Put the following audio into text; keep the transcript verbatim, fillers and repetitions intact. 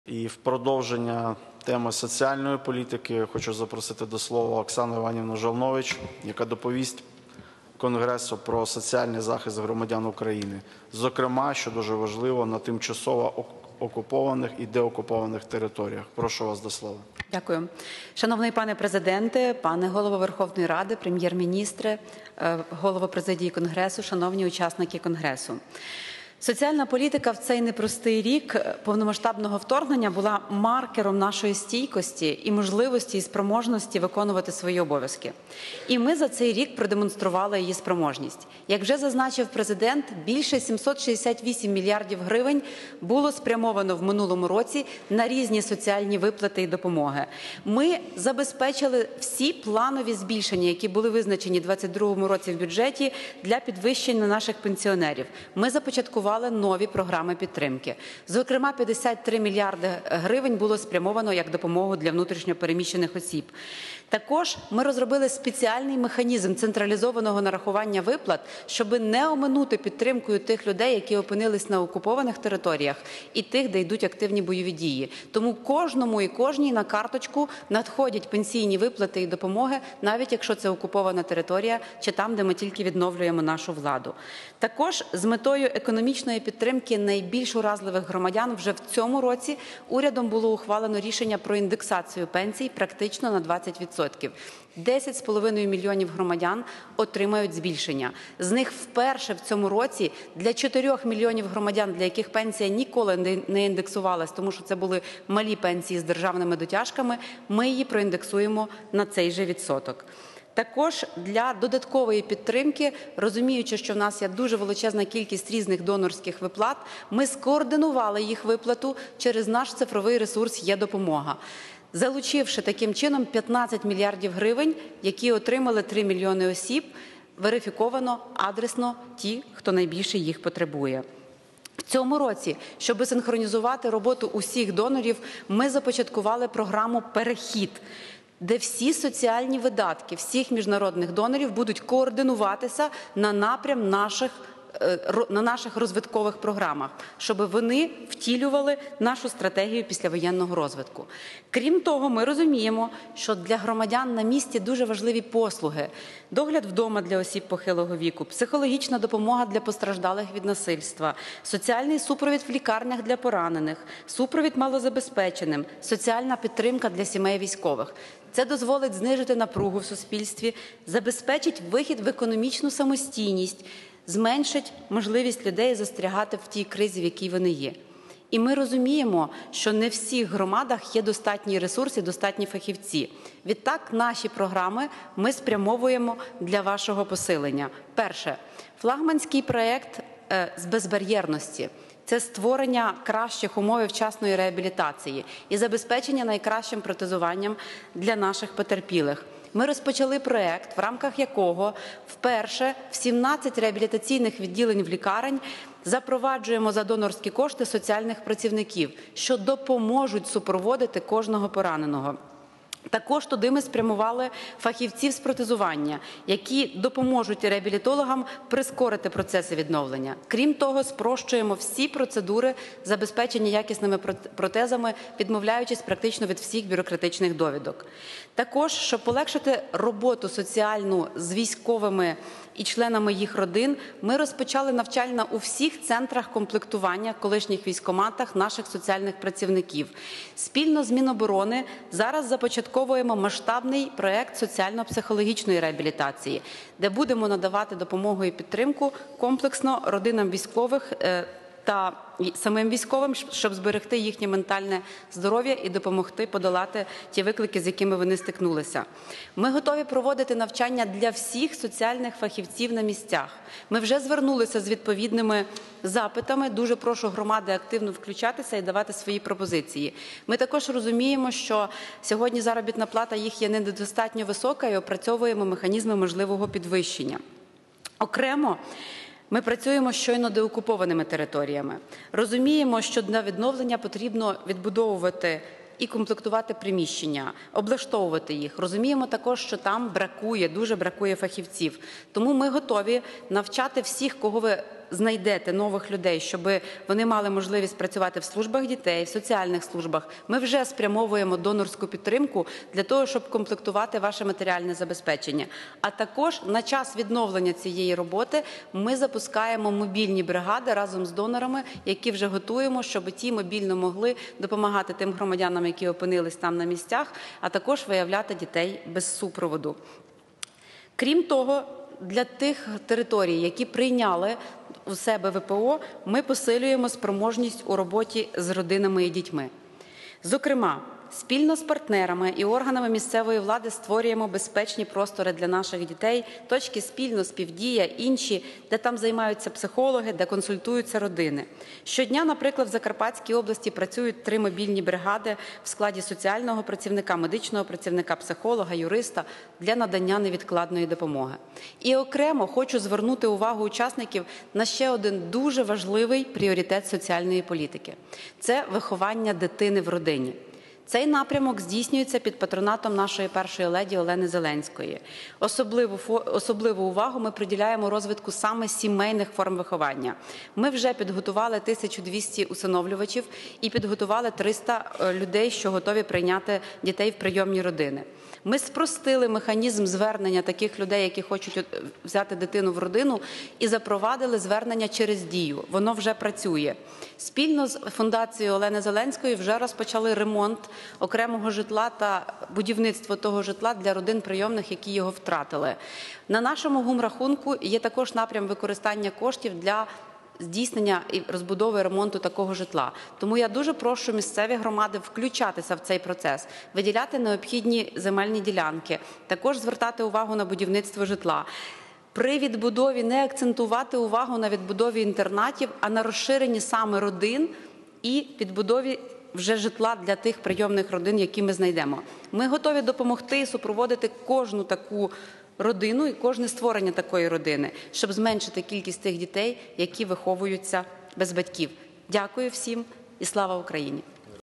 І в продовження теми соціальної політики хочу запросити до слова Оксану Іванівну Жолнович, яка доповість Конгресу про соціальний захист громадян України. Зокрема, що дуже важливо, на тимчасово окупованих і деокупованих територіях. Прошу вас до слова. Дякую. Шановний пане президенте, пане голово Верховної Ради, прем'єр-міністре, голово президії Конгресу, шановні учасники Конгресу. Соціальна політика в цей непростий рік повномасштабного вторгнення була маркером нашої стійкості і можливості і спроможності виконувати свої обов'язки. І ми за цей рік продемонстрували її спроможність. Як вже зазначив президент, більше сімсот шістдесят вісім мільярдів гривень було спрямовано в минулому році на різні соціальні виплати і допомоги. Ми забезпечили всі планові збільшення, які були визначені у двадцять другому році в бюджеті для підвищення наших пенсіонерів. Ми започаткували нові програми підтримки. Зокрема, п'ятдесят три мільярди гривень було спрямовано як допомогу для внутрішньо переміщених осіб. Також ми розробили спеціальний механізм централізованого нарахування виплат, щоб не оминути підтримкою тих людей, які опинились на окупованих територіях, і тих, де йдуть активні бойові дії. Тому кожному і кожній на карточку надходять пенсійні виплати і допомоги, навіть якщо це окупована територія, чи там, де ми тільки відновлюємо нашу владу. Також з метою економічної підтримки найбільш уразливих громадян вже в цьому році урядом було ухвалено рішення про індексацію пенсій практично на двадцять відсотків. десять з половиною мільйонів громадян отримають збільшення. З них вперше в цьому році для чотирьох мільйонів громадян, для яких пенсія ніколи не індексувалась, тому що це були малі пенсії з державними дотяжками, ми її проіндексуємо на цей же відсоток. Також для додаткової підтримки, розуміючи, що в нас є дуже величезна кількість різних донорських виплат, ми скоординували їх виплату через наш цифровий ресурс «Є-допомога», залучивши таким чином п'ятнадцять мільярдів гривень, які отримали три мільйони осіб, верифіковано, адресно ті, хто найбільше їх потребує. В цьому році, щоб синхронізувати роботу усіх донорів, ми започаткували програму «Перехід», де всі соціальні видатки всіх міжнародних донорів будуть координуватися на напрям наших на наших розвиткових програмах, щоб вони втілювали нашу стратегію післявоєнного розвитку. Крім того, ми розуміємо, що для громадян на місці дуже важливі послуги: догляд вдома для осіб похилого віку, психологічна допомога для постраждалих від насильства, соціальний супровід в лікарнях для поранених, супровід малозабезпеченим, соціальна підтримка для сімей військових. Це дозволить знижити напругу в суспільстві, забезпечить вихід в економічну самостійність, зменшить можливість людей застрягати в тій кризі, в якій вони є. І ми розуміємо, що не в всіх громадах є достатні ресурси, достатні фахівці. Відтак, наші програми ми спрямовуємо для вашого посилення. Перше. Флагманський проєкт з безбар'єрності. Це створення кращих умов вчасної реабілітації і забезпечення найкращим протезуванням для наших потерпілих. Ми розпочали проєкт, в рамках якого вперше в сімнадцять реабілітаційних відділень в лікарень запроваджуємо за донорські кошти соціальних працівників, що допоможуть супроводити кожного пораненого. Також туди ми спрямували фахівців з протезування, які допоможуть реабілітологам прискорити процеси відновлення. Крім того, спрощуємо всі процедури забезпечення якісними протезами, відмовляючись практично від всіх бюрократичних довідок. Також, щоб полегшити роботу соціальну з військовими і членами їх родин, ми розпочали навчання у всіх центрах комплектування, колишніх військкоматах наших соціальних працівників. Спільно з Міноборони зараз започатковуємо масштабний проєкт соціально-психологічної реабілітації, де будемо надавати допомогу і підтримку комплексно родинам військових та самим військовим, щоб зберегти їхнє ментальне здоров'я і допомогти подолати ті виклики, з якими вони стикнулися. Ми готові проводити навчання для всіх соціальних фахівців на місцях. Ми вже звернулися з відповідними запитами. Дуже прошу громади активно включатися і давати свої пропозиції. Ми також розуміємо, що сьогодні заробітна плата їх є недостатньо висока і опрацьовуємо механізми можливого підвищення. Окремо, ми працюємо щойно деокупованими територіями. Розуміємо, що для відновлення потрібно відбудовувати і комплектувати приміщення, облаштовувати їх. Розуміємо також, що там бракує, дуже бракує фахівців. Тому ми готові навчати всіх, кого ви знайдете нових людей, щоб вони мали можливість працювати в службах дітей, в соціальних службах, ми вже спрямовуємо донорську підтримку для того, щоб комплектувати ваше матеріальне забезпечення. А також на час відновлення цієї роботи ми запускаємо мобільні бригади разом з донорами, які вже готуємо, щоб ті мобільно могли допомагати тим громадянам, які опинились там на місцях, а також виявляти дітей без супроводу. Крім того, для тих територій, які прийняли у себе В П О, ми посилюємо спроможність у роботі з родинами і дітьми. Зокрема, спільно з партнерами і органами місцевої влади створюємо безпечні простори для наших дітей, точки спільно, співдія, інші, де там займаються психологи, де консультуються родини. Щодня, наприклад, в Закарпатській області працюють три мобільні бригади в складі соціального працівника, медичного працівника, психолога, юриста для надання невідкладної допомоги. І окремо хочу звернути увагу учасників на ще один дуже важливий пріоритет соціальної політики – це виховання дитини в родині. Цей напрямок здійснюється під патронатом нашої першої леді Олени Зеленської. Особливу, особливу увагу ми приділяємо розвитку саме сімейних форм виховання. Ми вже підготували тисячу двісті усиновлювачів і підготували триста людей, що готові прийняти дітей в прийомні родини. Ми спростили механізм звернення таких людей, які хочуть взяти дитину в родину, і запровадили звернення через Дію. Воно вже працює. Спільно з фундацією Олени Зеленської вже розпочали ремонт окремого житла та будівництво того житла для родин прийомних, які його втратили. На нашому гумрахунку є також напрям використання коштів для здійснення і розбудови ремонту такого житла. Тому я дуже прошу місцеві громади включатися в цей процес, виділяти необхідні земельні ділянки, також звертати увагу на будівництво житла. При відбудові не акцентувати увагу на відбудові інтернатів, а на розширенні саме родин і відбудові вже житла для тих прийомних родин, які ми знайдемо. Ми готові допомогти і супроводити кожну таку родину і кожне створення такої родини, щоб зменшити кількість тих дітей, які виховуються без батьків. Дякую всім і слава Україні!